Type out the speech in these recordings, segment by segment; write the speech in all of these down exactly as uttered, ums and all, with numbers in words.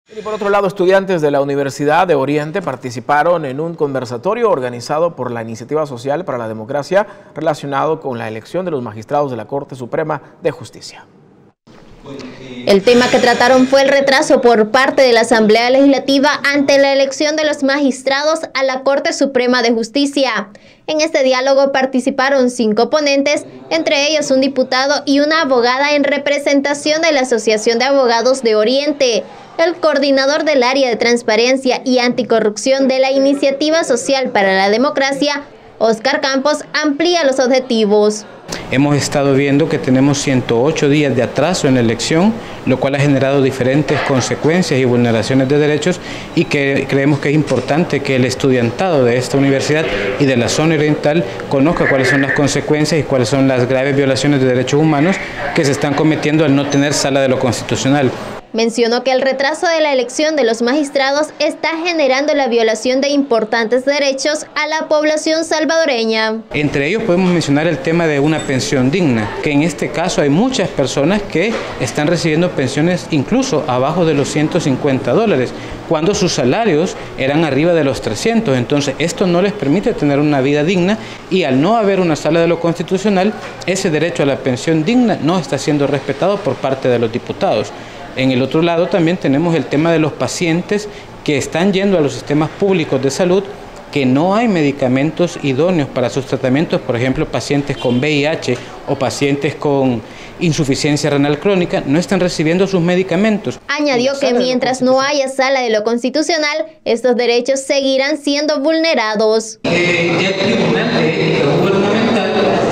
Y por otro lado, estudiantes de la Universidad de Oriente participaron en un conversatorio organizado por la Iniciativa Social para la Democracia relacionado con la elección de los magistrados de la Corte Suprema de Justicia. El tema que trataron fue el retraso por parte de la Asamblea Legislativa ante la elección de los magistrados a la Corte Suprema de Justicia. En este diálogo participaron cinco ponentes, entre ellos un diputado y una abogada en representación de la Asociación de Abogados de Oriente. El coordinador del área de transparencia y anticorrupción de la Iniciativa Social para la Democracia, Oscar Campos, amplía los objetivos. Hemos estado viendo que tenemos ciento ocho días de atraso en la elección, lo cual ha generado diferentes consecuencias y vulneraciones de derechos, y que creemos que es importante que el estudiantado de esta universidad y de la zona oriental conozca cuáles son las consecuencias y cuáles son las graves violaciones de derechos humanos que se están cometiendo al no tener sala de lo constitucional. Mencionó que el retraso de la elección de los magistrados está generando la violación de importantes derechos a la población salvadoreña. Entre ellos podemos mencionar el tema de una pensión digna, que en este caso hay muchas personas que están recibiendo pensiones incluso abajo de los ciento cincuenta dólares, cuando sus salarios eran arriba de los trescientos. Entonces esto no les permite tener una vida digna, y al no haber una sala de lo constitucional, ese derecho a la pensión digna no está siendo respetado por parte de los diputados. En el otro lado también tenemos el tema de los pacientes que están yendo a los sistemas públicos de salud, que no hay medicamentos idóneos para sus tratamientos, por ejemplo, pacientes con V I H o pacientes con insuficiencia renal crónica no están recibiendo sus medicamentos. Añadió que mientras no haya sala de lo constitucional, estos derechos seguirán siendo vulnerados. Eh, ya el Tribunal de Ética Gubernamental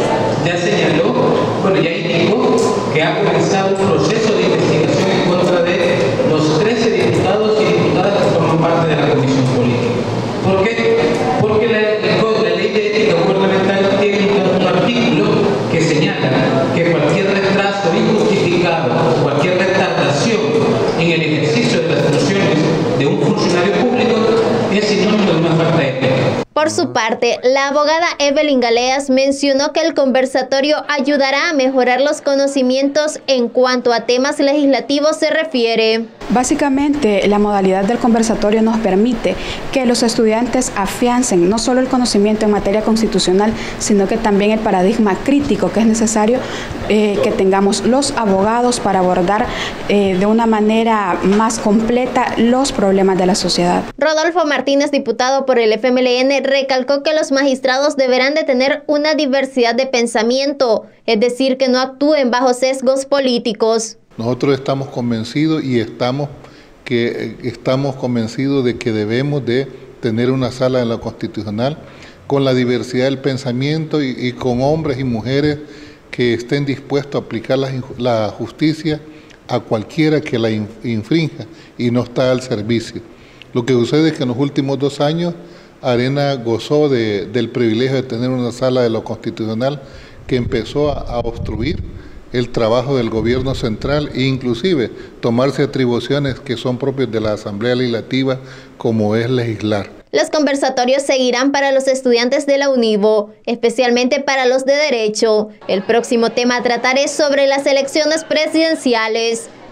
ya señaló, bueno, ya indicó que ha comenzado un proceso de investigación en contra de los trece diputados y diputadas que forman parte de la Comisión Política. ¿Por qué? Porque la, la Ley de Ética Gubernamental tiene un artículo que señala que cualquier retraso injustificado o cualquier retardación en el ejercicio de las funciones de un funcionario público es sinónimo de una falta de ética. Por su parte, la abogada Evelyn Galeas mencionó que el conversatorio ayudará a mejorar los conocimientos en cuanto a temas legislativos se refiere. Básicamente, la modalidad del conversatorio nos permite que los estudiantes afiancen no solo el conocimiento en materia constitucional, sino que también el paradigma crítico que es necesario eh, que tengamos los abogados para abordar eh, de una manera más completa los problemas de la sociedad. Rodolfo Martínez, diputado por el F M L N, recalcó que los magistrados deberán de tener una diversidad de pensamiento, es decir, que no actúen bajo sesgos políticos. Nosotros estamos convencidos y estamos, que, estamos convencidos de que debemos de tener una sala de lo constitucional con la diversidad del pensamiento y, y con hombres y mujeres que estén dispuestos a aplicar la, la justicia a cualquiera que la infrinja y no está al servicio. Lo que sucede es que en los últimos dos años Arena gozó de, del privilegio de tener una sala de lo constitucional que empezó a, a obstruir el trabajo del gobierno central e inclusive tomarse atribuciones que son propias de la Asamblea Legislativa, como es legislar. Los conversatorios seguirán para los estudiantes de la UNIVO, especialmente para los de Derecho. El próximo tema a tratar es sobre las elecciones presidenciales.